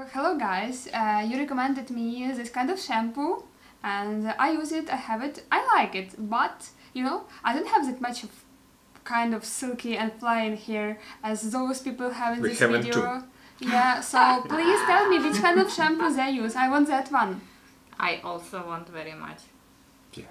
Hello guys, you recommended me this kind of shampoo and I use it, I have it, I like it, but you know, I don't have that much of kind of silky and flying hair as those people have in this video. Too. Yeah, so please tell me which kind of shampoo they use, I want that one. I also want very much. Yeah.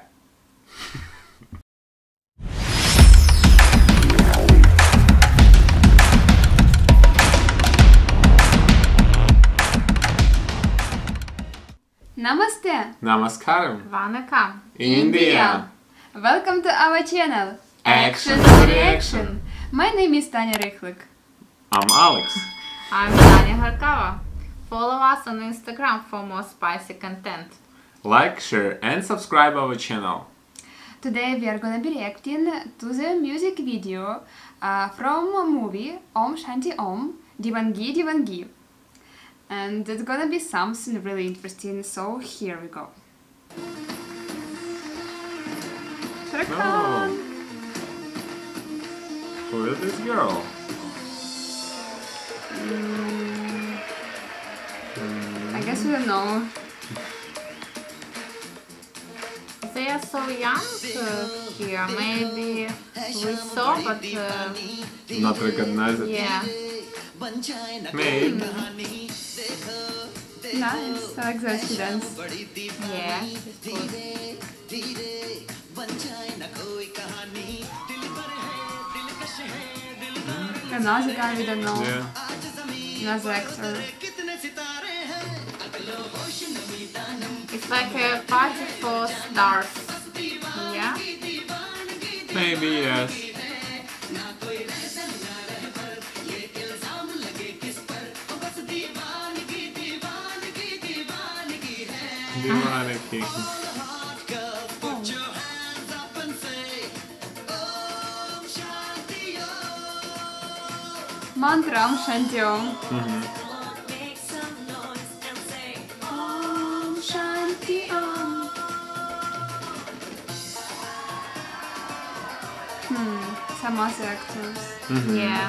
Namaste! Namaskaram. Vanakkam. India. Welcome to our channel. Action to Reaction. My name is Tanya Rykhlyk. I'm Alex. I'm Tanya Horkava. Follow us on Instagram for more spicy content. Like, share and subscribe our channel. Today we are gonna be reacting to the music video from a movie Om Shanti Om, Deewangi Deewangi. And it's gonna be something really interesting, so here we go. Oh. Who is this girl? I guess we don't know. They are so young here. Maybe we saw, but Not recognize it. yeah. Maybe. Nice, I like that she dance. Yeah. It's good. Another guy we don't know, Yeah. another actor. It's like a party for stars. Yeah. Maybe yes. Deewangi. Mantra Om Shanti Om. Om Shanti Om. Some other actors. Yeah.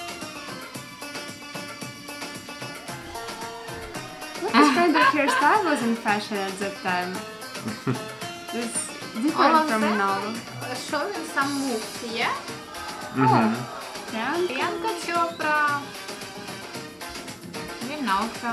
What kind of hairstyle was in fashion at that time? It's All different of from them now. showing some moves. Yeah. Yeah? Priyanka Chopra. We know her.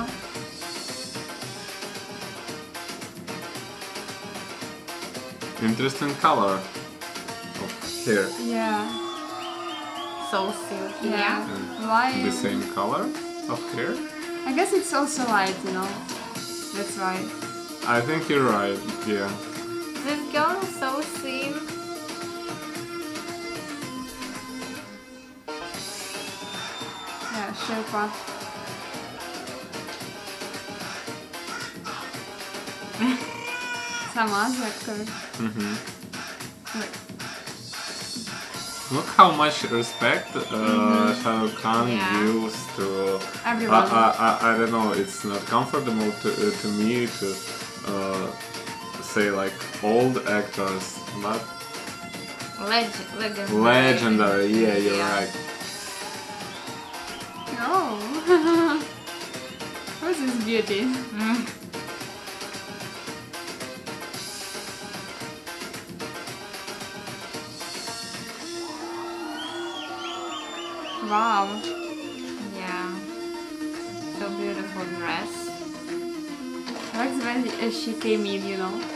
Interesting color of hair. Yeah. So silky. Yeah. Yeah. Why? The same color of hair? I guess it's also light, you know. That's why. I think you're right, yeah. This girl is so thin. Yeah, Sherpa. Some other actor. Look how much respect Shah Rukh Khan Yeah. gives to Everyone. I don't know, it's not comfortable to me to say like old actors, but Legendary. legendary, yeah, you're right. Oh. What's this beauty? Wow. Yeah. So beautiful dress. I like when she came in, you know.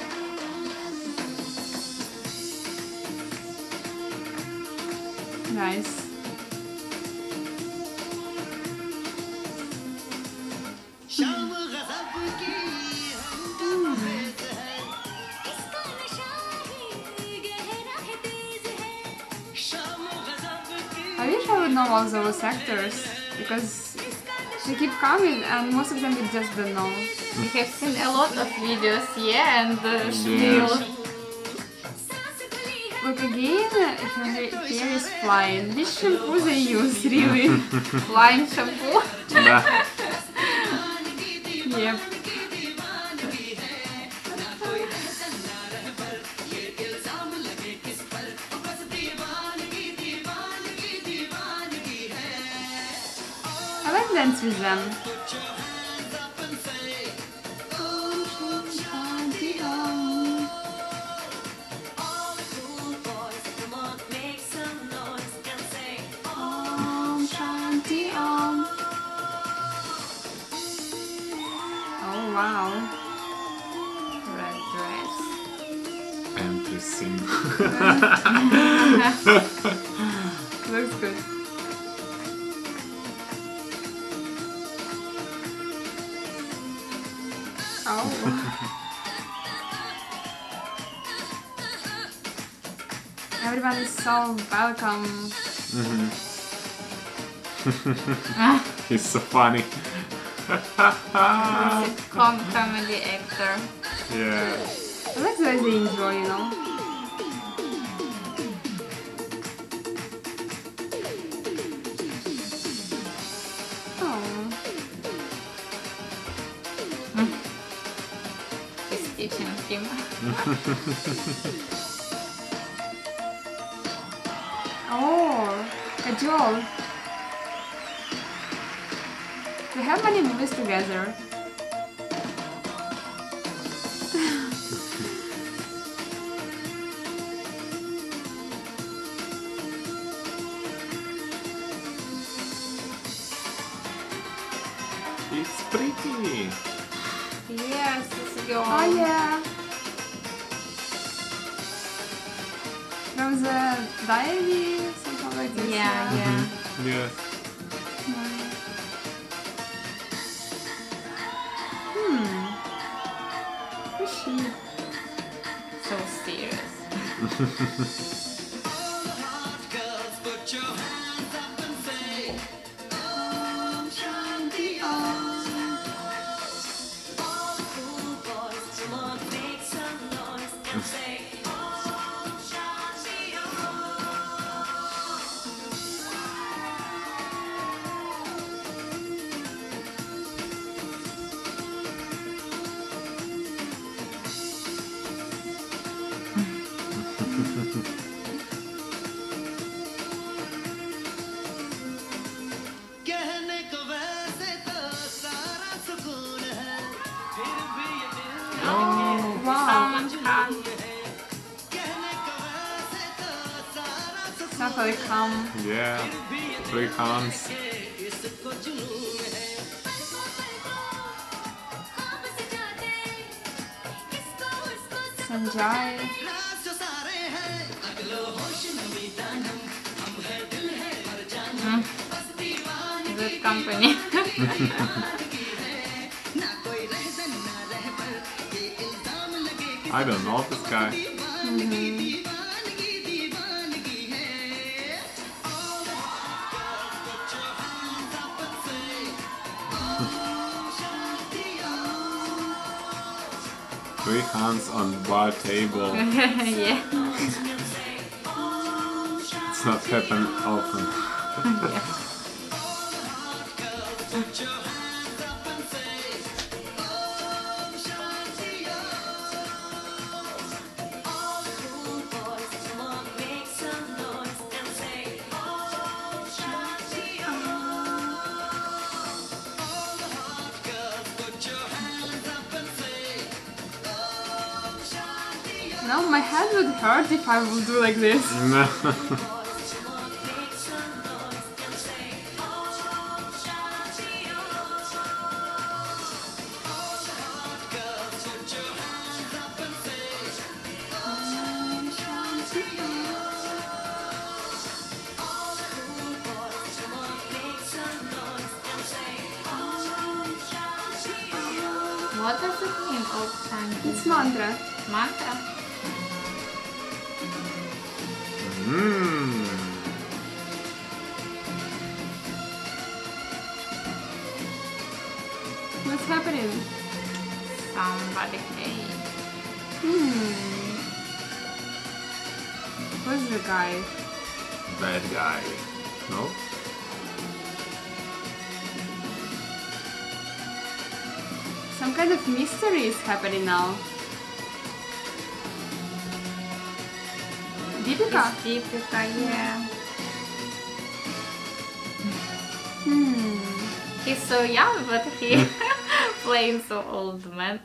Nice. I wish I would know all those actors because they keep coming and most of them we just don't know. We have seen a lot of videos, yeah, and still. Look again, her hair is flying. Which shampoo they use, really? Flying shampoo. Да. Yep. I like dance with them. Wow. Red dress. And to sing. Looks good. Oh. Everyone is so welcome. He's so funny. Comedy actor. Yeah. That's what they enjoy, you know. Oh. He's teaching him. Oh, Kajol. We have many movies together. It's pretty. Yes, it's girl. Oh yeah. From the diary, something like this. Yeah, yeah. Yes. Who's she? So serious. Oh, wow. Salman Khan. Definitely come. Yeah. 3 hands. Sanjay. Good company. I don't know this guy. Three hands on bar table. Yeah. It's not happen often. No, my head would hurt if I would do like this. No. What does it mean, old Shanti? It's mantra. Mantra? Mm. What's happening? Somebody came. Who's the guy? Bad guy. No? Some kind of mystery is happening now. Deepika? Deepika, yeah. He's so young, but he playing so old man.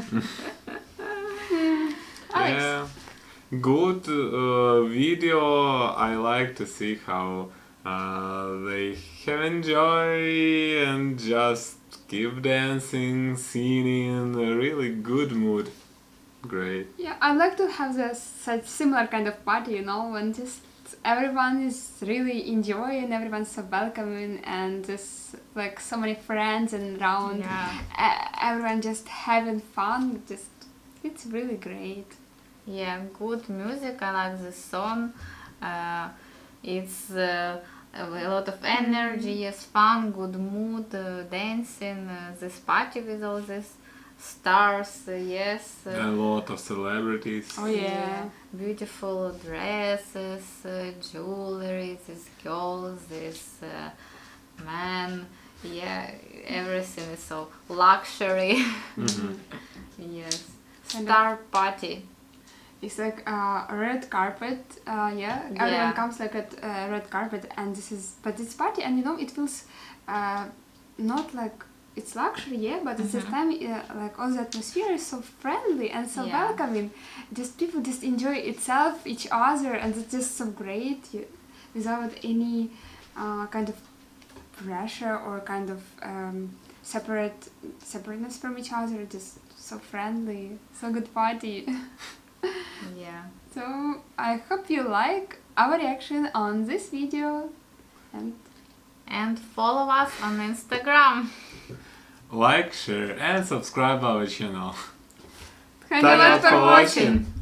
Alex. Yeah. Good video. I like to see how They have enjoy and just keep dancing, singing in a really good mood. Great. Yeah, I'd like to have such similar kind of party, you know, when just everyone is really enjoying, everyone's so welcoming, and just like so many friends and around, everyone just having fun. Just it's really great. Yeah, good music. I like this song. It's a lot of energy, yes, fun, good mood, dancing. This party with all these stars, yes. A lot of celebrities. Oh yeah. Beautiful dresses, jewelry, these girls, this man. Yeah, everything is so luxury. Yes. Star party. It's like a red carpet, everyone comes like at red carpet, and but it's party, and you know, it feels not like it's luxury, but at the time, like all the atmosphere is so friendly and so welcoming. Just people just enjoy each other, and it's just so great, without any kind of pressure or kind of separateness from each other. Just so friendly, so good party. Yeah. So I hope you like our reaction on this video, and follow us on Instagram. Like, share and subscribe our channel. Thank you for watching.